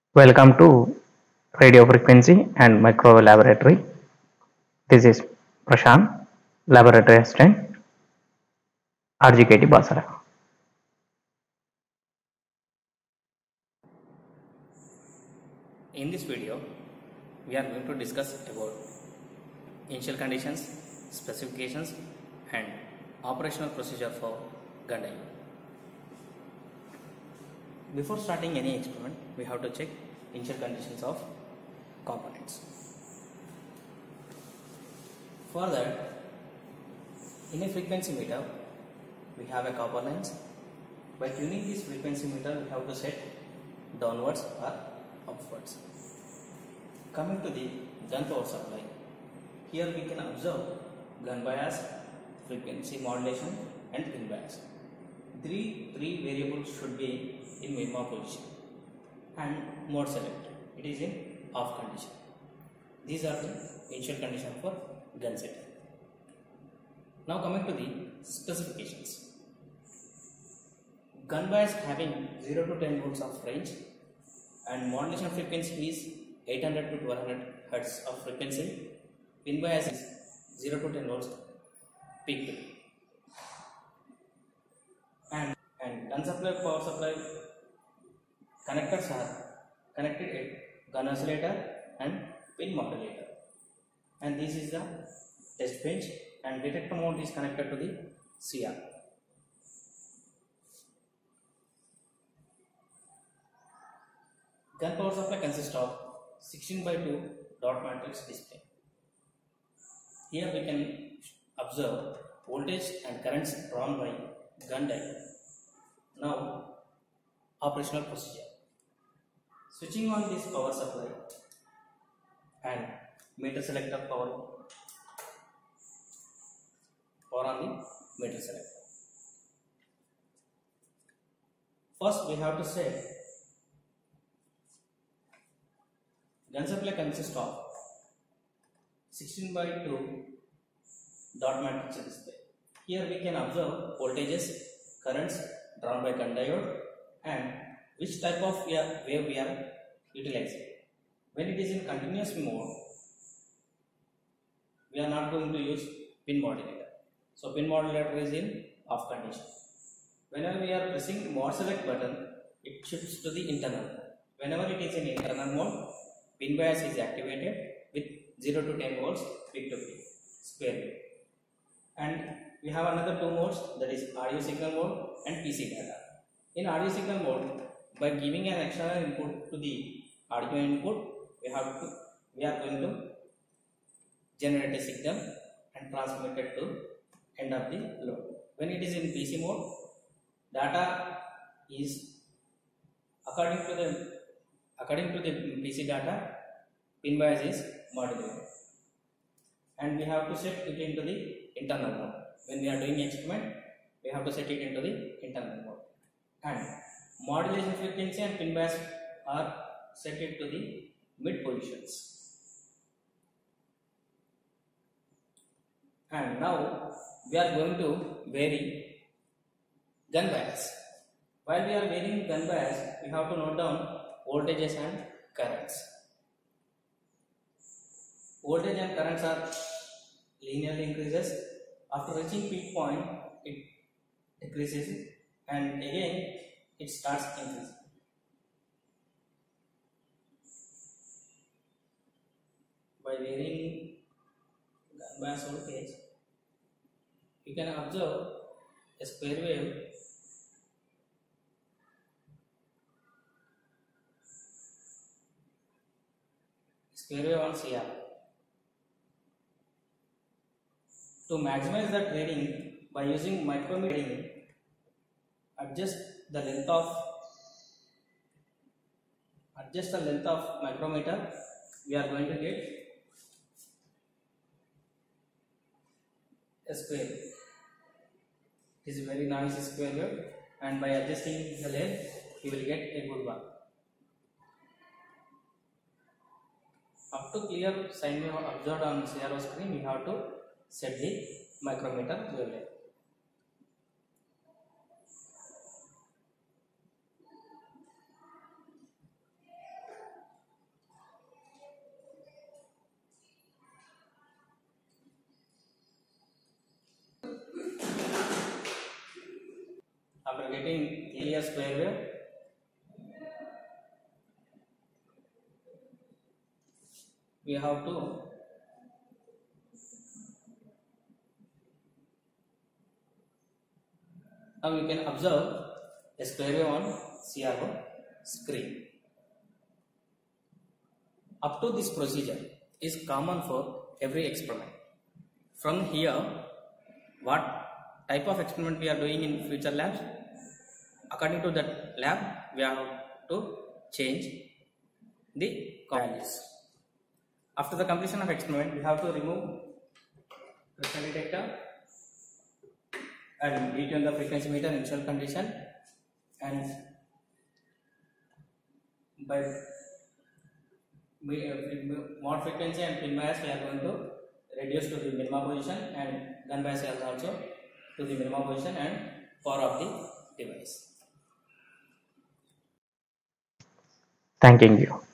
Welcome to Radio Frequency and Microwave Laboratory. This is Prashant, Laboratory Assistant, RGKT Basara. In this video, we are going to discuss about initial conditions, specifications and operational procedure for gun diode. Before starting any experiment, we have to check initial conditions of components. For that, in a frequency meter, we have a copper lines. By tuning this frequency meter, we have to set downwards or upwards. Coming to the gun power supply, here we can observe gun bias, frequency modulation and pin bias. Three variables should be in minimum position and mode select. It is in off condition. These are the initial condition for gun setting. Now coming to the specifications. Gun bias having 0 to 10 volts of range and modulation frequency is 800 to 1200 Hz of frequency. Pin bias is 0 to 10 volts peak to peak. And gun supply, power supply connectors are connected at gun oscillator and pin modulator. And this is the test bench and detector mount is connected to the CR. Gun power supply consists of 16:2 dot matrix display. Here we can observe voltage and currents drawn by gun diode. Now, operational procedure. Switching on this power supply and meter selector power on the meter selector. First, we have to set gun supply consists of 16:2 dot matrix display. Here we can observe voltages, currents drawn by gun diode and which type of wave we are utilizing. When it is in continuous mode, we are not going to use pin modulator. So pin modulator is in off condition. Whenever we are pressing mode select button, it shifts to the internal mode. Whenever it is in internal mode, pin bias is activated with 0 to 10 volts peak to peak square wave. And we have another two modes, that is audio signal mode and PC data. In audio signal mode, by giving an external input to the audio input, we are going to generate a signal and transmit it to end of the load. When it is in PC mode, data is according to the PC data, pin bias is modulated, and we have to set it into the internal mode. When we are doing experiment, we have to set it into the internal mode. And modulation frequency and pin bias are set it to the mid positions. And now we are going to vary gun bias. While we are varying gun bias, we have to note down voltages and currents. Voltage and currents are linearly increases. After reaching peak point, it decreases and again it starts increasing. By varying gun bias voltage, you can observe a square wave on CR. To maximize that reading, by using micrometer, adjust the length of micrometer, we are going to get a square wave. It is a very noisy square wave, and by adjusting the length, you will get a good one. Up to clear sine wave observed on CRO screen, we have to set the micrometer wavelength. getting clear square wave. We have to now you can observe a square wave on CRO screen. Up to this procedure is common for every experiment. From here, what type of experiment we are doing in future labs, according to that lab, we have to change the values. After the completion of experiment, we have to remove crystal detector and retune the frequency meter initial condition, and by mod frequency and pin bias we are going to reduce to the minimum position, and gun bias is also to the minimum position and power of the device. Thanking you.